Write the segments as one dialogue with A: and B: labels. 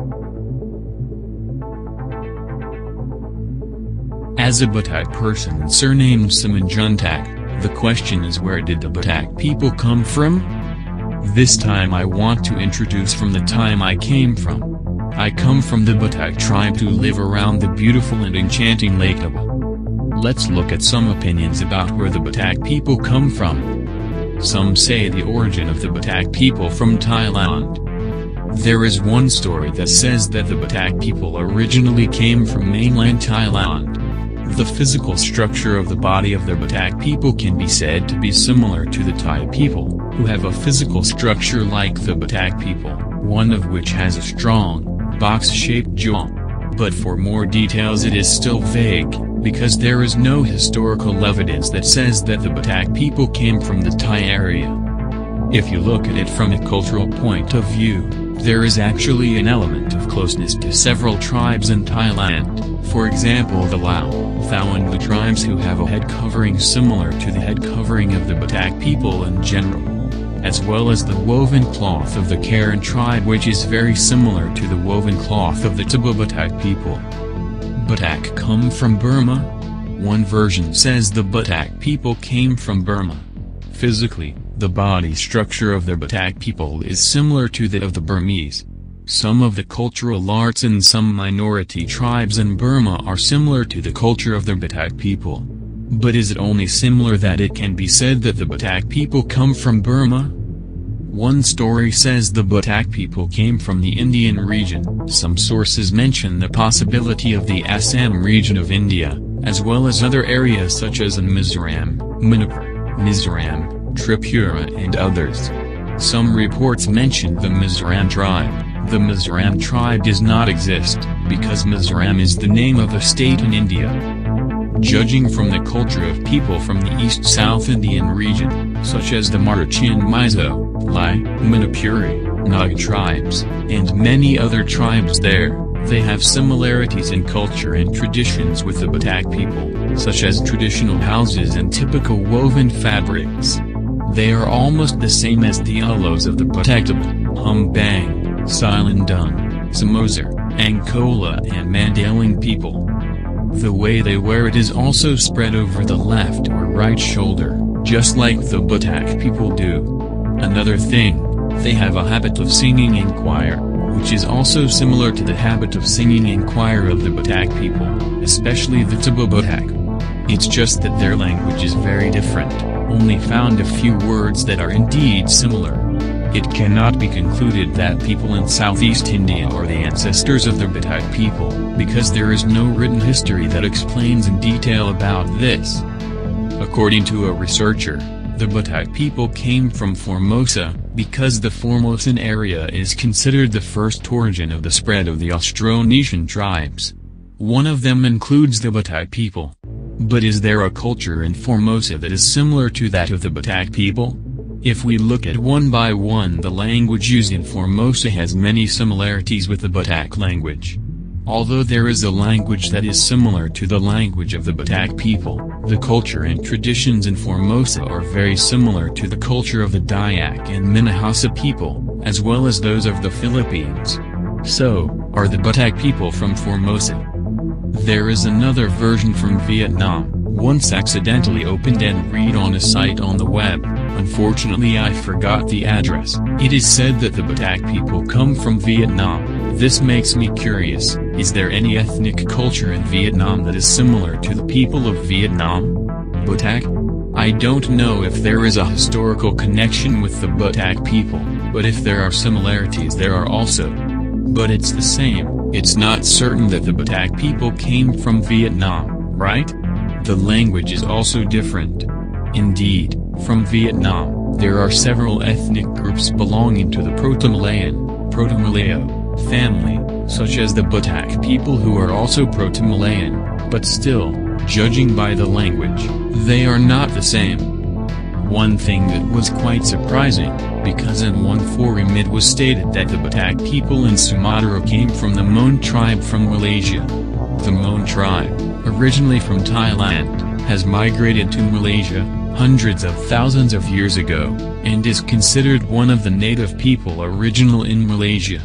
A: As a Batak person surnamed Simanjuntak, the question is, where did the Batak people come from? This time I want to introduce from the time I came from. I come from the Batak tribe who live around the beautiful and enchanting Lake Taba. Let's look at some opinions about where the Batak people come from. Some say the origin of the Batak people from Thailand. There is one story that says that the Batak people originally came from mainland Thailand. The physical structure of the body of the Batak people can be said to be similar to the Thai people, who have a physical structure like the Batak people, one of which has a strong, box-shaped jaw. But for more details it is still vague, because there is no historical evidence that says that the Batak people came from the Thai area. If you look at it from a cultural point of view, there is actually an element of closeness to several tribes in Thailand, for example the Lao, Thao and the tribes who have a head covering similar to the head covering of the Batak people in general, as well as the woven cloth of the Karen tribe, which is very similar to the woven cloth of the Taba Batak people. Batak come from Burma? One version says the Batak people came from Burma. Physically, the body structure of the Batak people is similar to that of the Burmese. Some of the cultural arts in some minority tribes in Burma are similar to the culture of the Batak people. But is it only similar that it can be said that the Batak people come from Burma? One story says the Batak people came from the Indian region. Some sources mention the possibility of the Assam region of India, as well as other areas such as in Mizoram, Manipur, Mizoram, Tripura and others. Some reports mention the Mizoram tribe. The Mizoram tribe does not exist, because Mizoram is the name of a state in India. Judging from the culture of people from the East-South Indian region, such as the Marachin Mizo, Lai, Manipuri, Nag tribes, and many other tribes there, they have similarities in culture and traditions with the Batak people, such as traditional houses and typical woven fabrics. They are almost the same as the Alos of the Batak Taba, Humbang, Silindung, Samosir, Angkola and Mandaling people. The way they wear it is also spread over the left or right shoulder, just like the Batak people do. Another thing, they have a habit of singing in choir, which is also similar to the habit of singing in choir of the Batak people, especially the Taba Batak. It's just that their language is very different, only found a few words that are indeed similar. It cannot be concluded that people in Southeast India are the ancestors of the Batak people, because there is no written history that explains in detail about this. According to a researcher, the Batak people came from Formosa, because the Formosan area is considered the first origin of the spread of the Austronesian tribes. One of them includes the Batak people. But is there a culture in Formosa that is similar to that of the Batak people? If we look at one by one, the language used in Formosa has many similarities with the Batak language. Although there is a language that is similar to the language of the Batak people, the culture and traditions in Formosa are very similar to the culture of the Dayak and Minahasa people, as well as those of the Philippines. So, are the Batak people from Formosa? There is another version from Vietnam, once accidentally opened and read on a site on the web. Unfortunately I forgot the address. It is said that the Batak people come from Vietnam. This makes me curious, is there any ethnic culture in Vietnam that is similar to the people of Vietnam? Batak? I don't know if there is a historical connection with the Batak people, but if there are similarities there are also. But it's the same, it's not certain that the Batak people came from Vietnam, right? The language is also different. Indeed, from Vietnam, there are several ethnic groups belonging to the Proto-Malayan, Proto-Malayo family, such as the Batak people who are also Proto-Malayan, but still, judging by the language, they are not the same. One thing that was quite surprising, because in one forum it was stated that the Batak people in Sumatra came from the Mon tribe from Malaysia. The Mon tribe, originally from Thailand, has migrated to Malaysia hundreds of thousands of years ago, and is considered one of the native people original in Malaysia.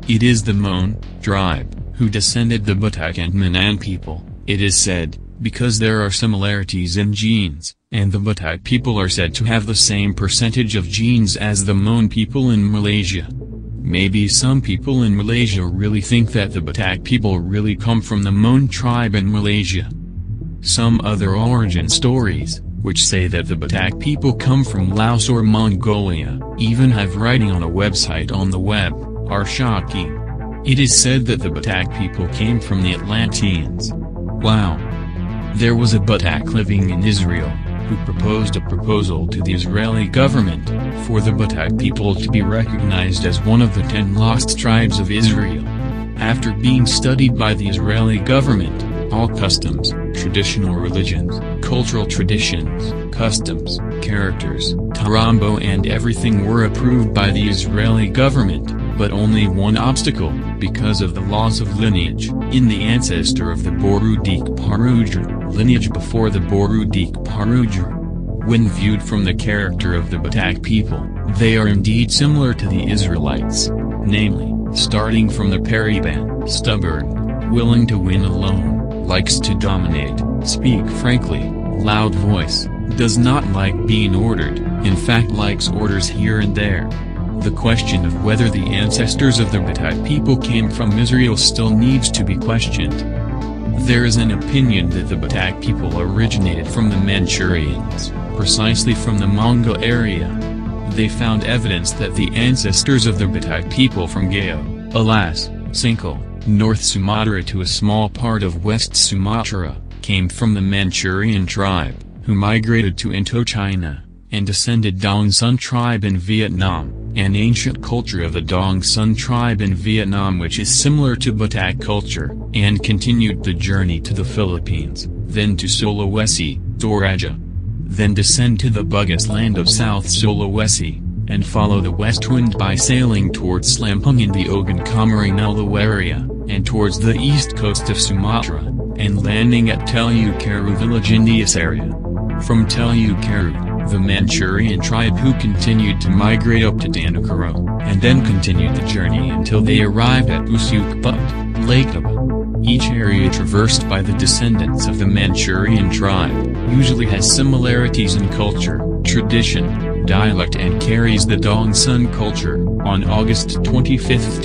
A: It is the Mon tribe who descended the Batak and Minnan people, it is said, because there are similarities in genes, and the Batak people are said to have the same percentage of genes as the Mon people in Malaysia. Maybe some people in Malaysia really think that the Batak people really come from the Mon tribe in Malaysia. Some other origin stories, which say that the Batak people come from Laos or Mongolia, even have writing on a website on the web, are shocking. It is said that the Batak people came from the Atlanteans. Wow! There was a Batak living in Israel, who proposed a proposal to the Israeli government, for the Batak people to be recognized as one of the 10 lost tribes of Israel. After being studied by the Israeli government, all customs, traditional religions, cultural traditions, customs, characters, tarambo and everything were approved by the Israeli government, but only one obstacle, because of the laws of lineage, in the ancestor of the Borudik Parujar, lineage before the Borudik Parujar. When viewed from the character of the Batak people, they are indeed similar to the Israelites, namely, starting from the Periban, stubborn, willing to win alone, likes to dominate, speak frankly, loud voice, does not like being ordered, in fact likes orders here and there. The question of whether the ancestors of the Batak people came from Israel still needs to be questioned. There is an opinion that the Batak people originated from the Manchurians, precisely from the Mongol area. They found evidence that the ancestors of the Batak people from Gao, Alas, Singkil, North Sumatra to a small part of West Sumatra, came from the Manchurian tribe, who migrated to Indochina, and descended Dong Son tribe in Vietnam, an ancient culture of the Dong Son tribe in Vietnam which is similar to Batak culture, and continued the journey to the Philippines, then to Sulawesi, Toraja. Then descend to the Bugis land of South Sulawesi, and follow the west wind by sailing towards Lampung in the Ogan Komering Melayu area, and towards the east coast of Sumatra, and landing at Telukaru village in this area. From Telukaru, the Manchurian tribe who continued to migrate up to Danakaro, and then continued the journey until they arrived at Usukput, Lake Taba. Each area traversed by the descendants of the Manchurian tribe, usually has similarities in culture, tradition, dialect and carries the Dong Son culture. On August 25,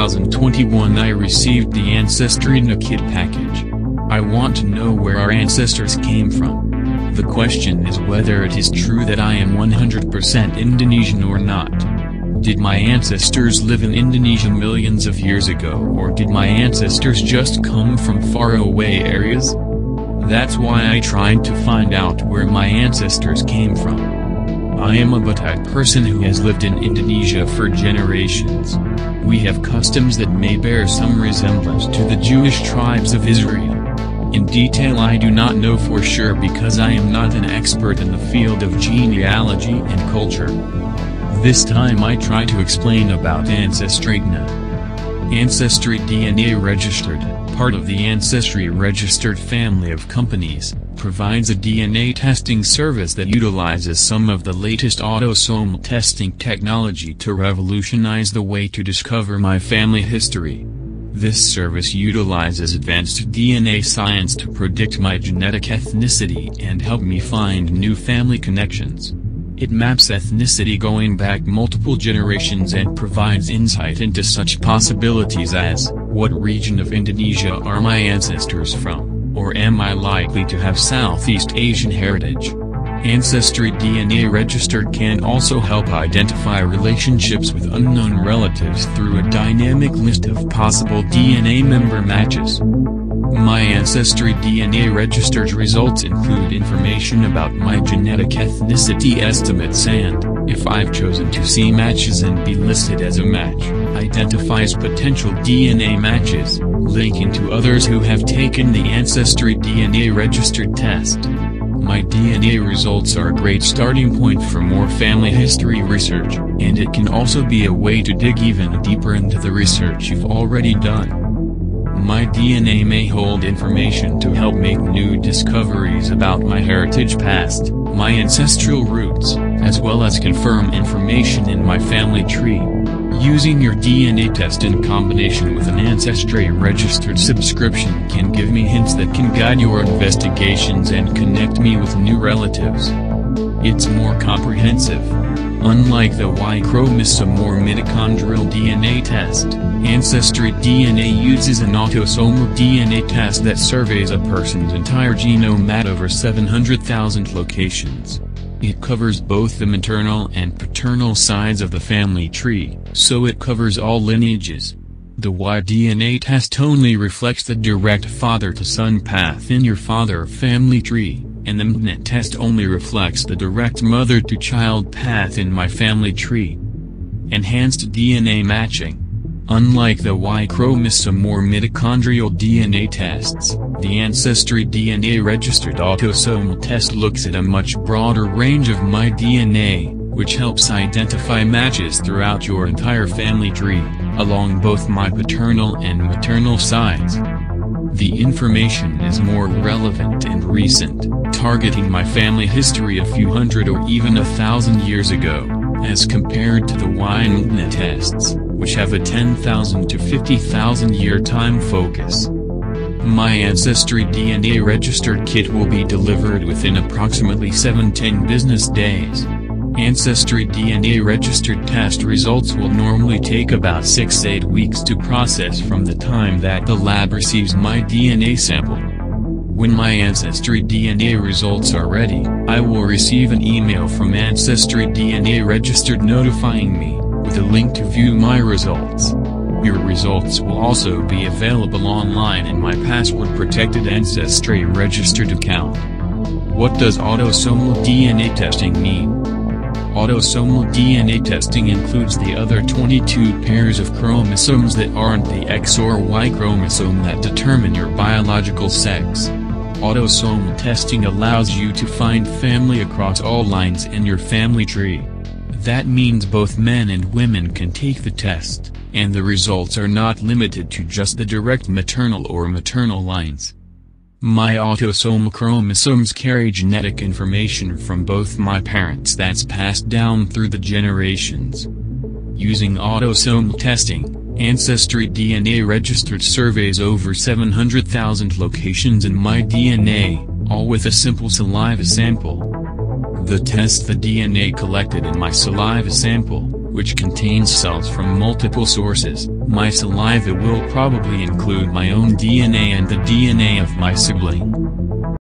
A: 2021 I received the Ancestry Kit package. I want to know where our ancestors came from. The question is whether it is true that I am 100% Indonesian or not. Did my ancestors live in Indonesia millions of years ago, or did my ancestors just come from faraway areas? That's why I tried to find out where my ancestors came from. I am a Batak person who has lived in Indonesia for generations. We have customs that may bear some resemblance to the Jewish tribes of Israel. In detail I do not know for sure because I am not an expert in the field of genealogy and culture. This time I try to explain about Ancestry DNA. Ancestry DNA Registered, part of the Ancestry Registered family of companies, provides a DNA testing service that utilizes some of the latest autosomal testing technology to revolutionize the way to discover my family history. This service utilizes advanced DNA science to predict my genetic ethnicity and help me find new family connections. It maps ethnicity going back multiple generations and provides insight into such possibilities as, what region of Indonesia are my ancestors from, or am I likely to have Southeast Asian heritage? Ancestry DNA Registered can also help identify relationships with unknown relatives through a dynamic list of possible DNA member matches. My Ancestry DNA Registered results include information about my genetic ethnicity estimates and, if I've chosen to see matches and be listed as a match, identifies potential DNA matches, linking to others who have taken the Ancestry DNA Registered test. My DNA results are a great starting point for more family history research, and it can also be a way to dig even deeper into the research you've already done. My DNA may hold information to help make new discoveries about my heritage past, my ancestral roots, as well as confirm information in my family tree. Using your DNA test in combination with an Ancestry-registered subscription can give me hints that can guide your investigations and connect me with new relatives. It's more comprehensive. Unlike the Y chromosome or mitochondrial DNA test, Ancestry DNA uses an autosomal DNA test that surveys a person's entire genome at over 700,000 locations. It covers both the maternal and paternal sides of the family tree, so it covers all lineages. The Y-DNA test only reflects the direct father-to-son path in your father family tree, and the MNET test only reflects the direct mother-to-child path in my family tree. Enhanced DNA matching. Unlike the Y chromosome or mitochondrial DNA tests, the Ancestry DNA registered autosomal test looks at a much broader range of my DNA, which helps identify matches throughout your entire family tree, along both my paternal and maternal sides. The information is more relevant and recent, targeting my family history a few hundred or even 1,000 years ago, as compared to the Y and MNET tests, which have a 10,000 to 50,000 year time focus. My Ancestry DNA registered kit will be delivered within approximately 7-10 business days. Ancestry DNA registered test results will normally take about 6-8 weeks to process from the time that the lab receives my DNA sample. When my Ancestry DNA results are ready, I will receive an email from Ancestry DNA registered notifying me, with a link to view my results. Your results will also be available online in my password-protected Ancestry registered account. What does autosomal DNA testing mean? Autosomal DNA testing includes the other 22 pairs of chromosomes that aren't the X or Y chromosome that determine your biological sex. Autosomal testing allows you to find family across all lines in your family tree. That means both men and women can take the test, and the results are not limited to just the direct maternal or maternal lines. My autosomal chromosomes carry genetic information from both my parents that's passed down through the generations. Using autosomal testing, Ancestry DNA registered surveys over 700,000 locations in my DNA, all with a simple saliva sample. The test the DNA collected in my saliva sample, which contains cells from multiple sources. My saliva will probably include my own DNA and the DNA of my sibling.